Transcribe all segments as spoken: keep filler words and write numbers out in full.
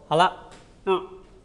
好了，嗯，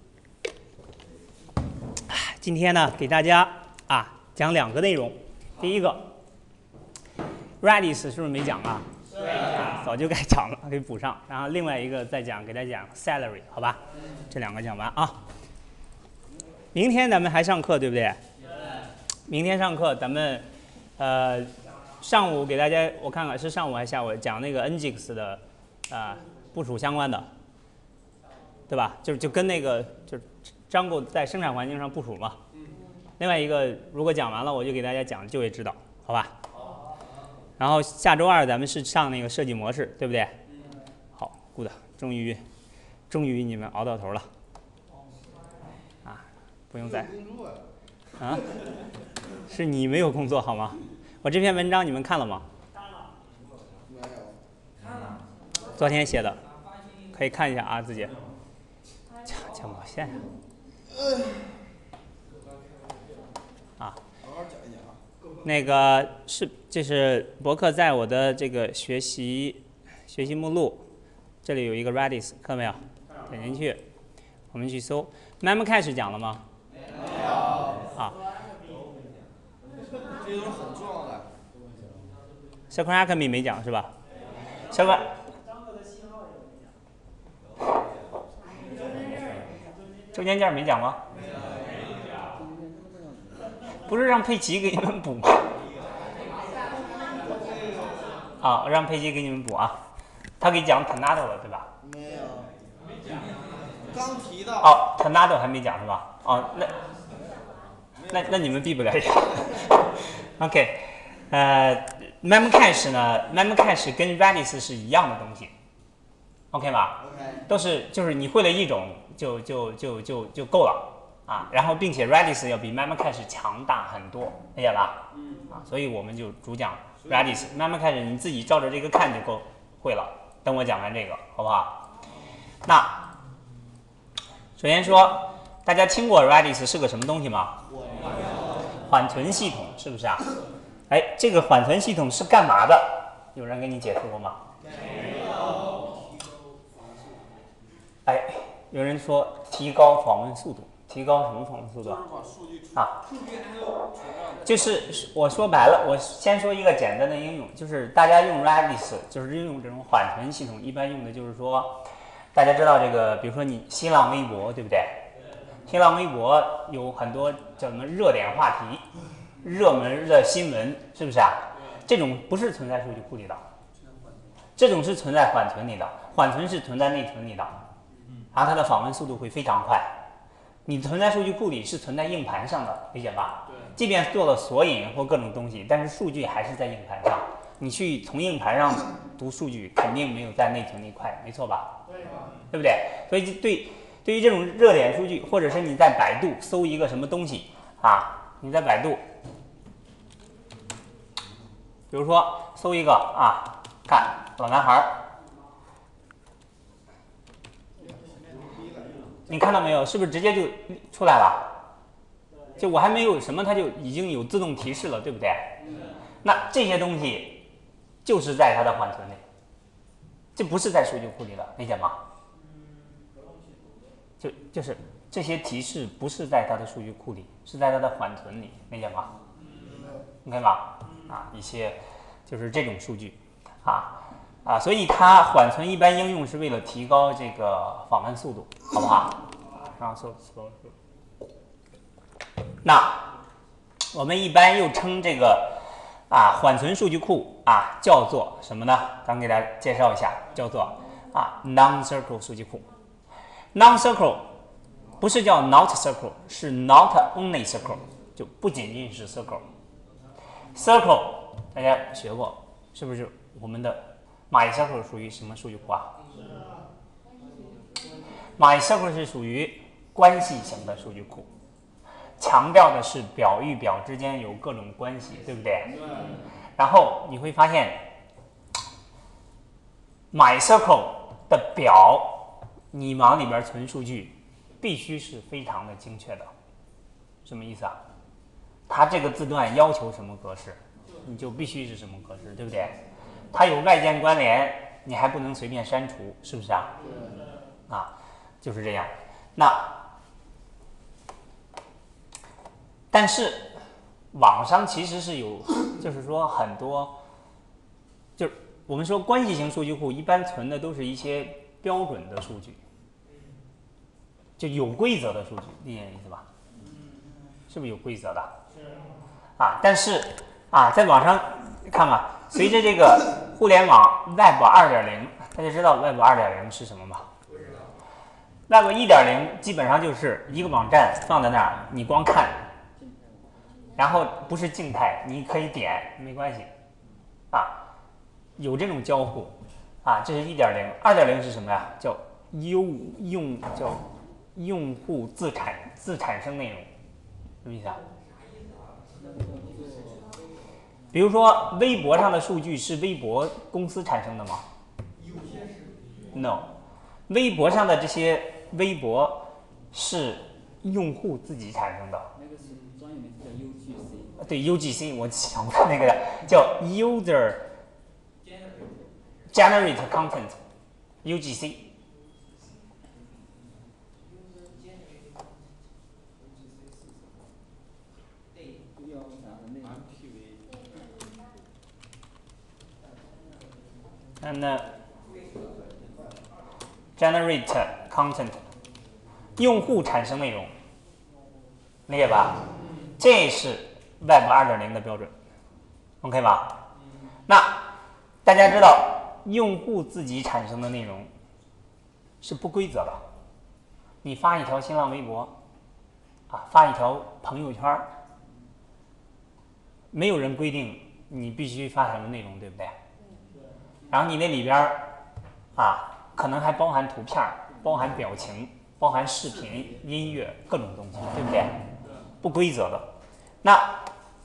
今天呢给大家啊讲两个内容。第一个 ，Redis 是不是没讲啊？对、啊，早就该讲了，给补上。然后另外一个再讲，给大家讲 Salary， 好吧？这两个讲完啊。明天咱们还上课，对不对？明天上课咱们呃上午给大家，我看看是上午还是下午讲那个 Nginx 的啊、呃、部署相关的，对吧？就就跟那个就Django在生产环境上部署嘛。另外一个如果讲完了，我就给大家讲就业指导，好吧？然后下周二咱们是上那个设计模式，对不对？好 ，good， 终于终于你们熬到头了。啊，不用再啊，是你没有工作好吗？我这篇文章你们看了吗？看了。没有。看了。昨天写的，可以看一下啊，自己。讲讲毛线呀！啊。好好讲一讲啊。那个是，这是博客在我的这个学习学习目录，这里有一个 Redis， 看到没有？点进去，我们去搜。Memcache 讲了吗？没有。啊。这都是很重要的。Circle Acme 没讲是吧 ？Circle。中间件没讲吗？不是让佩奇给你们补吗？啊，我让佩奇给你们补啊。他给讲 Tornado 了，对吧？ 没有，没讲。刚提到。 哦 ，Tornado 还没讲是吧？哦，那那那你们毕不了业。OK， 呃 ，Memcache 呢 ，Memcache 跟 Redis 是一样的东西 ，OK 吧？ OK。 都是就是你会了一种就就就就就够了。啊，然后并且 Redis 要比 Memcache 强大很多，理解吧？嗯。啊，所以我们就主讲 Redis，Memcache 你自己照着这个看就够会了。等我讲完这个，好不好？那首先说，大家听过 Redis 是个什么东西吗？缓存系统是不是啊？哎，这个缓存系统是干嘛的？有人给你解释过吗？没有。哎，有人说提高访问速度。提高什么访问速度啊？就是我说白了，我先说一个简单的应用，就是大家用 Redis， 就是用这种缓存系统，一般用的就是说，大家知道这个，比如说你新浪微博，对不对？新浪微博有很多叫什么热点话题、热门的新闻，是不是啊？这种不是存在数据库里的，这种是存在缓存里的，缓存是存在内存里的，然后它的访问速度会非常快。你存在数据库里是存在硬盘上的，理解吧？对。即便做了索引或各种东西，但是数据还是在硬盘上。你去从硬盘上读数据，肯定没有在内存里快，没错吧？对。对不对？所以对对于这种热点数据，或者是你在百度搜一个什么东西啊，你在百度，比如说搜一个啊，看老男孩。你看到没有？是不是直接就出来了？就我还没有什么，它就已经有自动提示了，对不对？那这些东西就是在它的缓存里，这不是在数据库里的，理解吗？就就是这些提示不是在它的数据库里，是在它的缓存里，理解吗 ？OK 吗？啊，一些就是这种数据啊。啊，所以它缓存一般应用是为了提高这个访问速度，好不好？然后搜搜搜。那我们一般又称这个啊缓存数据库啊叫做什么呢？咱给大家介绍一下，叫做啊 non-circle 数据库。non-circle 不是叫 not circle， 是 not only circle， 就不仅仅是 circle。circle 大家学过，是不是我们的MySQL 属于什么数据库啊 ？MySQL 是属于关系型的数据库，强调的是表与表之间有各种关系，对不对？然后你会发现 MySQL 的表，你往里边存数据，必须是非常的精确的。什么意思啊？它这个字段要求什么格式，你就必须是什么格式，对不对？它有外键关联，你还不能随便删除，是不是啊？啊， 就是这样。那但是网上其实是有，就是说很多，就是我们说关系型数据库一般存的都是一些标准的数据，就有规则的数据，理解意思吧？是不是有规则的？啊，但是啊，在网上看吧，随着这个互联网 Web 二点零，大家知道 Web 二点零是什么吗？ Web 一点零基本上就是一个网站放在那儿，你光看，然后不是静态，你可以点，没关系，啊，有这种交互，啊，这是一点零。二点零是什么呀？叫用用叫用户自产自产生内容，什么意思啊？比如说微博上的数据是微博公司产生的吗 ？No， 微博上的这些微博是用户自己产生的。 那个是专业名词叫 U G C。 对 U G C， 我想不到那个叫 User Generate Content U G C。And generate content， 用户产生内容，理解吧？这是 Web 二点零的标准 ，OK 吧？那大家知道，用户自己产生的内容是不规则的。你发一条新浪微博，啊，发一条朋友圈，没有人规定你必须发什么内容，对不对？然后你那里边啊，可能还包含图片、包含表情、包含视频、音乐各种东西，对不对？不规则的。那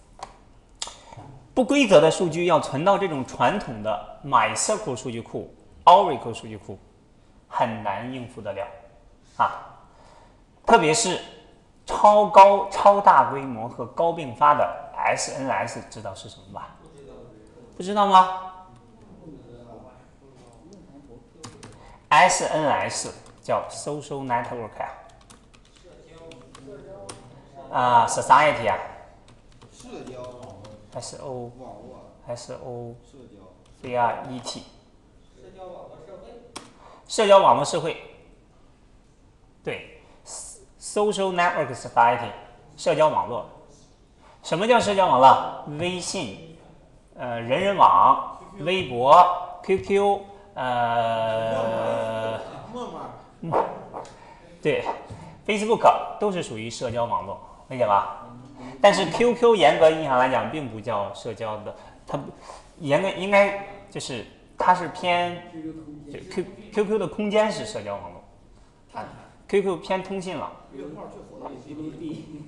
不规则的数据要存到这种传统的 MySQL 数据库、Oracle 数据库，很难应付得了啊。特别是超高、超大规模和高并发的 S N S， 知道是什么吧？不知道吗？S N S 叫 Social Network 呀、啊，啊 Society 啊， 社交网络 S O 网络 S O 社交 C R E T 社交网络社会社交网络社会，对 Social Network Society 社交网络。什么叫社交网络？微信、呃人人网、微博、Q Q。呃， 陌陌， 对 ，Facebook 都是属于社交网络，理解吧？但是 Q Q 严格意义上来讲，并不叫社交的，它严格应该就是它是偏 Q Q Q 的空间是社交网络，啊 ，Q Q 偏通信了。 约炮最火的 A P P。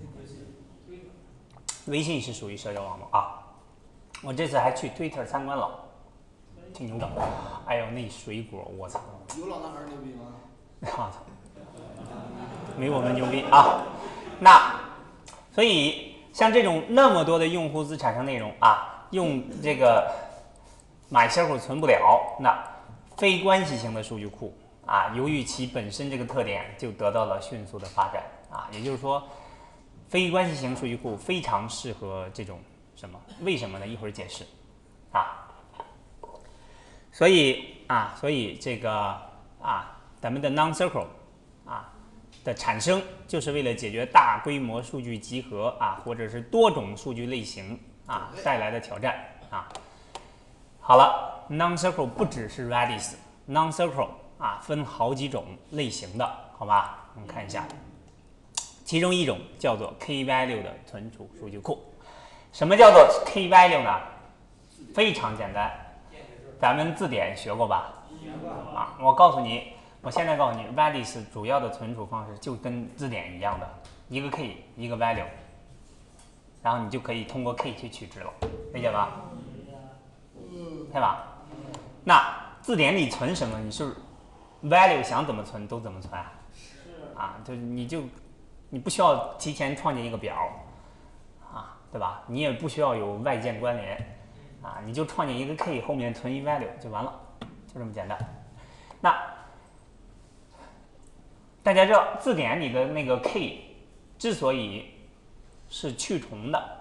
微信是属于社交网络啊，我这次还去 Twitter 参观了。挺牛的，哎呦那水果，我操！ 有老男孩牛逼吗？ 我操，没我们牛逼啊！那所以像这种那么多的用户自产生内容啊，用这个MySQL存不了，那非关系型的数据库啊，由于其本身这个特点，就得到了迅速的发展啊。也就是说，非关系型数据库非常适合这种什么？为什么呢？一会儿解释啊。所以啊，所以这个啊，咱们的 NoSQL 啊的产生，就是为了解决大规模数据集合啊，或者是多种数据类型啊带来的挑战啊。好了 ，NoSQL 不只是 Redis，NoSQL 啊分好几种类型的，好吧？我们看一下，其中一种叫做 Kvalue 的存储数据库。什么叫做 Kvalue 呢？非常简单。咱们字典学过吧？啊，我告诉你，我现在告诉你 ，Redis 主要的存储方式就跟字典一样的，一个 K 一个 value， 然后你就可以通过 K 去取值了，理解吧？对吧？那字典里存什么，你是 value 想怎么存都怎么存啊？啊，就你就你不需要提前创建一个表啊，对吧？你也不需要有外键关联。啊，你就创建一个 K， 后面存一 value 就完了，就这么简单。那大家知道字典里的那个 k 之所以是去重的，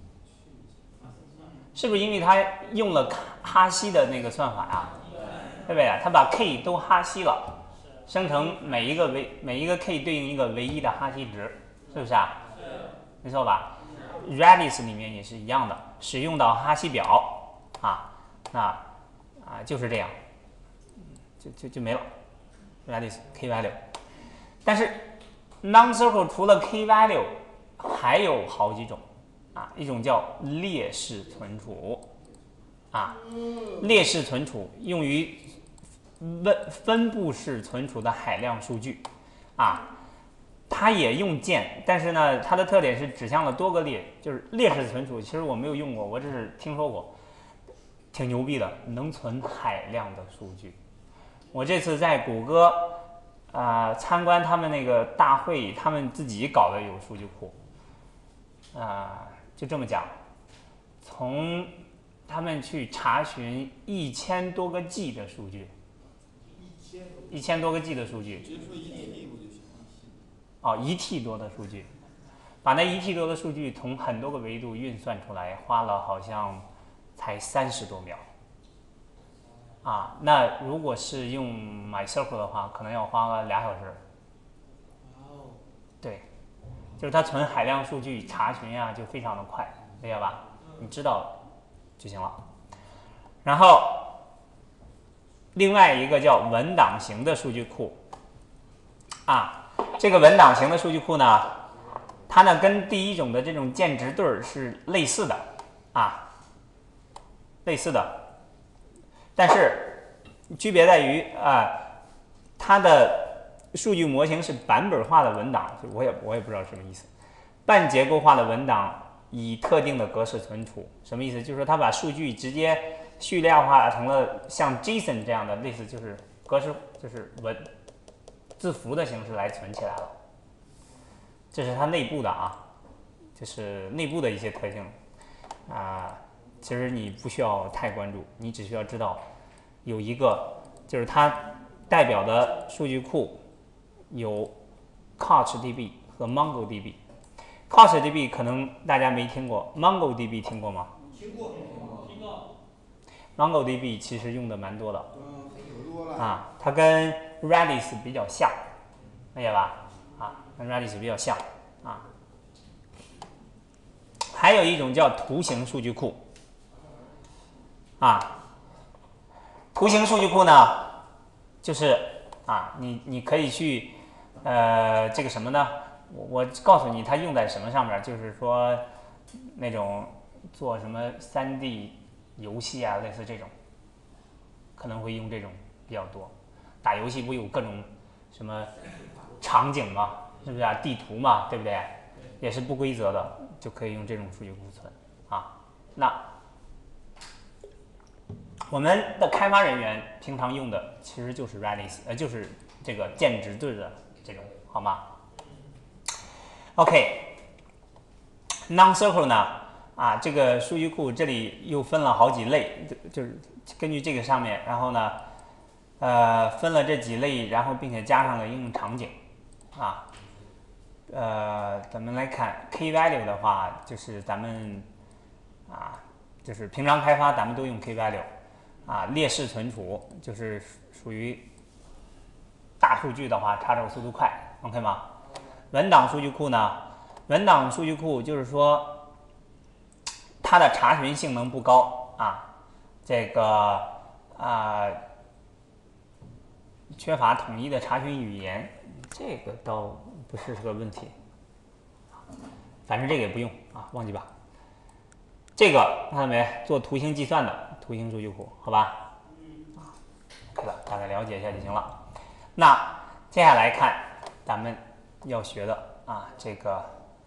是不是因为它用了哈希的那个算法啊？对不对啊？它把 k 都哈希了，生成每一个唯每一个 k 对应一个唯一的哈希值，是不是啊？没错吧 ？Redis 里面也是一样的，使用到哈希表啊，那啊就是这样，就就就没了 Redis k value。但是 non-circle 除了 k value 还有好几种啊，一种叫列式存储啊，列式存储用于分分布式存储的海量数据啊。它也用键，但是呢，它的特点是指向了多个列，就是列式存储。其实我没有用过，我只是听说过，挺牛逼的，能存海量的数据。我这次在谷歌啊、呃、参观他们那个大会，他们自己搞的有数据库啊、呃，就这么讲，从他们去查询一千多个 G 的数据，一千多个 G 的数据。 直接说一 T 不就行了？ 哦，一 T 多的数据，把那一 T 多的数据从很多个维度运算出来，花了好像才三十多秒。啊，那如果是用 MySQL 的话，可能要花个俩小时。 哦。 对，就是它存海量数据查询呀、啊，就非常的快，明白吧？你知道就行了。然后另外一个叫文档型的数据库，啊，这个文档型的数据库呢，它呢跟第一种的这种键值对是类似的，啊，类似的。但是区别在于啊、呃，它的数据模型是版本化的文档，我也我也不知道什么意思。半结构化的文档以特定的格式存储，什么意思？就是说它把数据直接序列化成了像 JSON 这样的类似，就是格式就是文字符的形式来存起来了。这是它内部的啊，就是内部的一些特性啊。其实你不需要太关注，你只需要知道有一个，就是它代表的数据库有 CouchDB 和 MongoDB。CouchDB 可能大家没听过 ，MongoDB 听过吗？ 听过，听过。 MongoDB 其实用的蛮多的， 嗯，可多了。 啊，它跟 Redis 比较像，理解吧？啊，跟 Redis 比较像啊。还有一种叫图形数据库。啊，图形数据库呢，就是啊，你你可以去，呃，这个什么呢？我我告诉你它用在什么上面，就是说那种做什么 三 D 游戏啊，类似这种，可能会用这种比较多。打游戏不有各种什么场景嘛，是不是啊？地图嘛，对不对？也是不规则的，就可以用这种数据库存啊。那我们的开发人员平常用的其实就是 Redis， 呃，就是这个键值对的这种，好吗 ？OK，Non-circle 呢？啊，这个数据库这里又分了好几类，就是根据这个上面，然后呢，呃，分了这几类，然后并且加上了应用场景，啊，呃，咱们来看 K value 的话，就是咱们啊，就是平常开发咱们都用 K value。啊，列式存储就是属于大数据的话，查找速度快 ，OK 吗？文档数据库呢？文档数据库就是说它的查询性能不高啊，这个啊缺乏统一的查询语言，这个倒不是个问题。反正这个也不用啊，忘记吧。这个看到没？做图形计算的图形数据库，好吧？啊，可以了，大概了解一下就行了。那接下来看咱们要学的啊，这个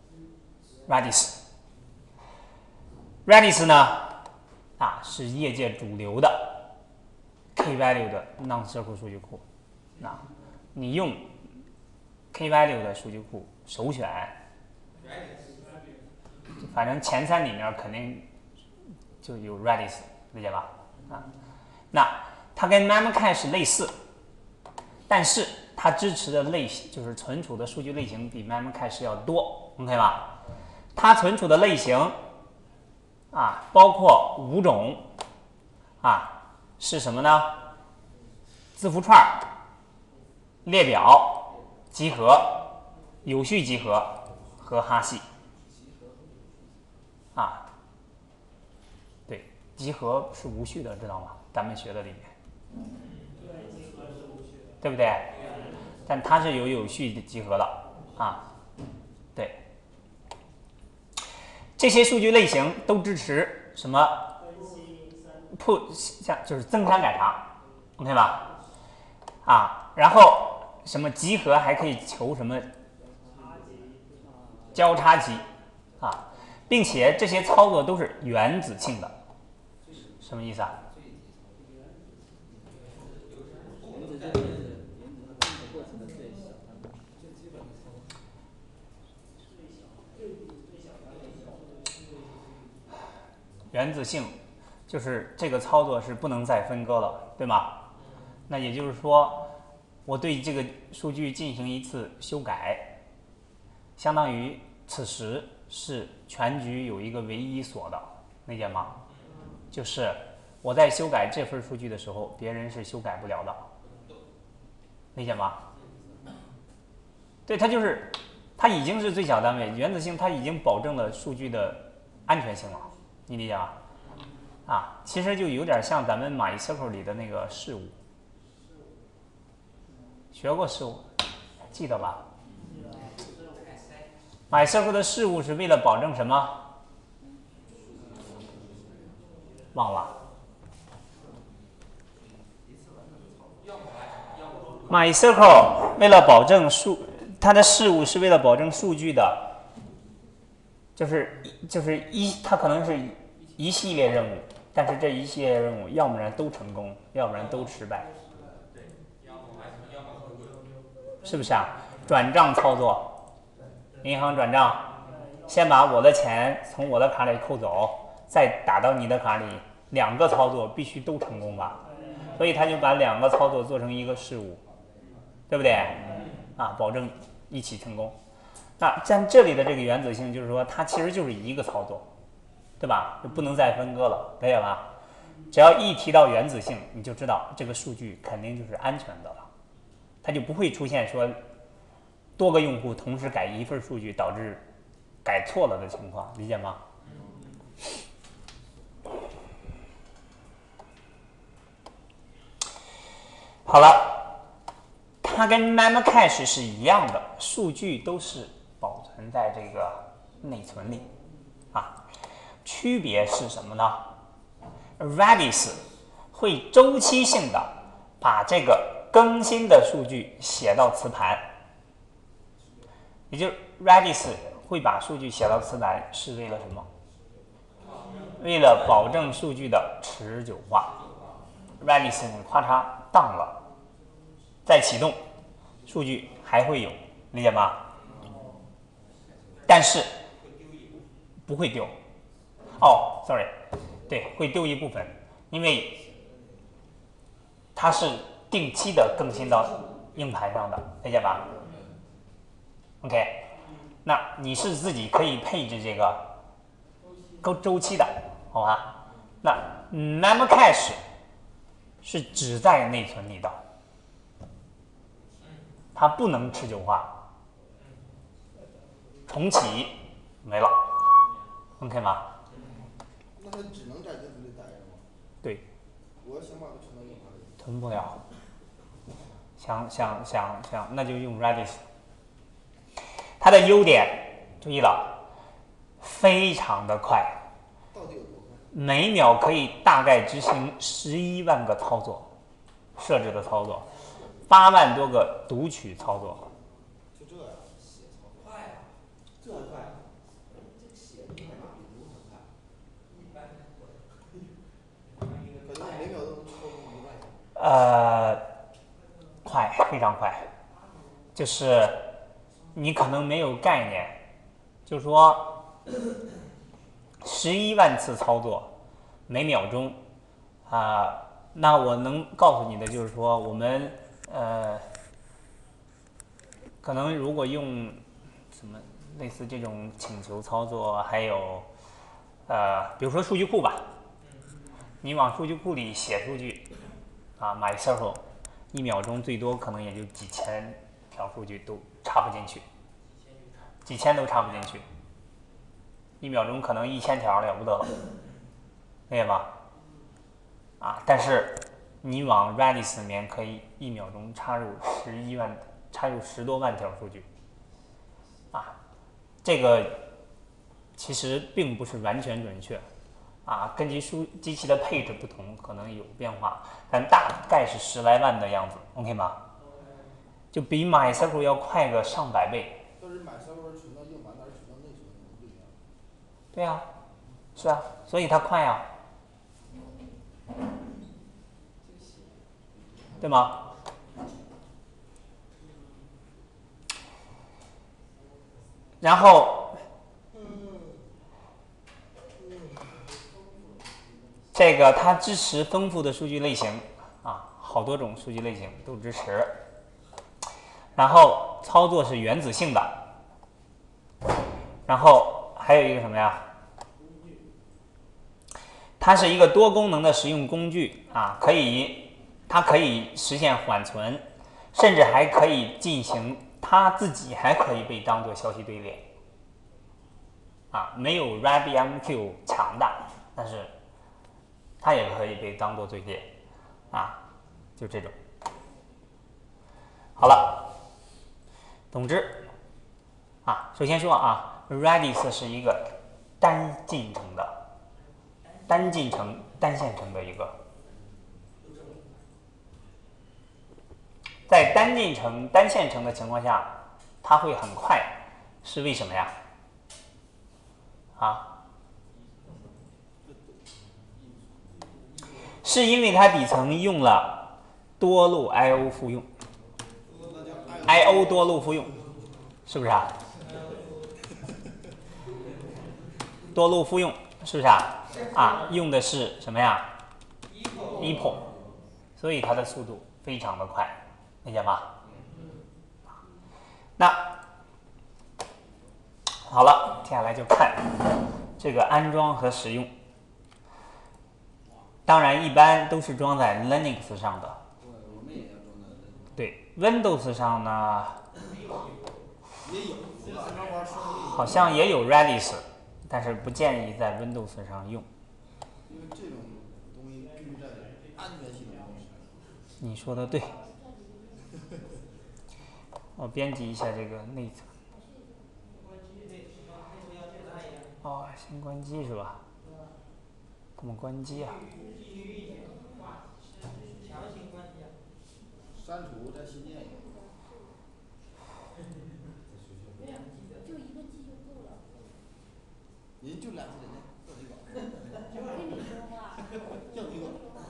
Redis。Redis 呢啊是业界主流的 K value 的 non-circle 数据库。那你用 K value 的数据库首选。反正前三里面肯定就有 Redis， 理解吧？啊，那它跟 Memcache 类似，但是它支持的类型就是存储的数据类型比 Memcache 要多 ，OK 吧？它存储的类型啊，包括五种啊，是什么呢？字符串、列表、集合、有序集合和哈希啊。对，集合是无序的，知道吗？咱们学的里面，对不对？但它是有有序的集合的啊。对，这些数据类型都支持什么？铺像就是增删改查 ，OK 吧？啊，然后什么集合还可以求什么交叉集啊，并且这些操作都是原子性的，什么意思啊？ 原子就是原子和动作过程的最小单位，最基本的操作。 原子性就是这个操作是不能再分割了，对吗？那也就是说，我对这个数据进行一次修改，相当于此时是全局有一个唯一锁的，理解吗？就是我在修改这份数据的时候，别人是修改不了的，理解吗？对，它就是它已经是最小单位，原子性它已经保证了数据的安全性了，你理解吗？啊，其实就有点像咱们 MySQL 里的那个事务，学过事务，记得吧？MySQL 的事务是为了保证什么？忘了。MySQL 为了保证数，它的事务是为了保证数据的，就是就是一，它可能是一系列任务，但是这一系列任务要不然都成功，要不然都失败，是不是啊？转账操作，银行转账，先把我的钱从我的卡里扣走，再打到你的卡里，两个操作必须都成功吧？所以他就把两个操作做成一个事务，对不对？啊，保证一起成功。那像这里的这个原子性，就是说它其实就是一个操作，对吧？就不能再分割了，可以吧？只要一提到原子性，你就知道这个数据肯定就是安全的了，它就不会出现说多个用户同时改一份数据导致改错了的情况，理解吗？好了，它跟 Memcache 是一样的，数据都是保存在这个内存里啊。区别是什么呢 ？Redis 会周期性的把这个更新的数据写到磁盘，也就是 Redis 会把数据写到磁盘是为了什么？为了保证数据的持久化。Redis 你咔嚓当了，再启动，数据还会有，理解吗？但是不会丢。哦 ，sorry， 对，会丢一部分，因为它是定期的更新到硬盘上的，理解吧 ？OK， 那你是自己可以配置这个周周期的，好吧？那 Memcache 是只在内存里的，它不能持久化，重启没了 ，OK 吗？ 那它只能在内存里待着吗？ 对。 我想把它存到硬盘里。 存不了。想想想想，那就用 Redis。它的优点，注意了，非常的快， 到底有多快？ 每秒可以大概执行十一万个操作，设置的操作，八万多个读取操作。 就这样，写操作快啊，这快，这个写的快比读还快，一般可能每秒都能超过一万。 呃，快，非常快，就是你可能没有概念，就是说十一万次操作每秒钟啊、呃，那我能告诉你的就是说，我们呃可能如果用什么类似这种请求操作，还有呃，比如说数据库吧，你往数据库里写数据啊 ，MySQL 一秒钟最多可能也就几千条数据都插不进去，几千都插不进去，一秒钟可能一千条了不得了，可以吗？啊，但是你往 Redis 里面可以一秒钟插入十一万，插入十多万条数据，啊，这个其实并不是完全准确，啊，根据数机器的配置不同，可能有变化，但大概是十来万的样子 ，OK 吗？就比 MySQL 要快个上百倍。 但是 MySQL 存到硬盘还是存到内存可能不一样。 对啊，是啊，所以它快啊，对吗？然后这个它支持丰富的数据类型啊，好多种数据类型都支持。然后操作是原子性的，然后还有一个什么呀？它是一个多功能的实用工具啊，可以它可以实现缓存，甚至还可以进行它自己还可以被当做消息队列啊，没有 RabbitMQ 强大，但是它也可以被当做队列啊，就这种。好了，总之啊，首先说啊 ，Redis 是一个单进程的。单进程、单线程的一个，在单进程、单线程的情况下，它会很快，是为什么呀？啊，是因为它底层用了多路 I O 复用 ，I O 多路复用，是不是啊？多路复用是不是啊？啊，用的是什么呀 ？E P O， 所以它的速度非常的快，理解吗？那好了，接下来就看这个安装和使用。当然，一般都是装在 Linux 上的。 对，我们也要装在。 对 ，Windows 上呢， 也有， 好像也有 Redis， 但是不建议在 Windows 上用。 因为这种东西必须在安全系统中使用。 你说的对。我编辑一下这个内存。哦，先关机是吧？怎么关机啊？ 删除再新建一个。 就一个 G 就够了。 您就两个人呢，就这个。 我跟你说话。 就这个。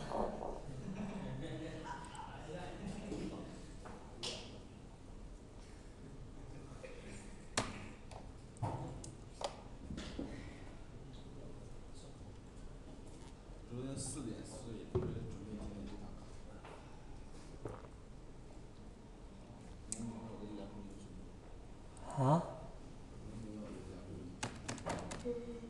昨天四点四十也准备今天这堂课。明明我的两个就是。 啊？ 明明我的两个就是。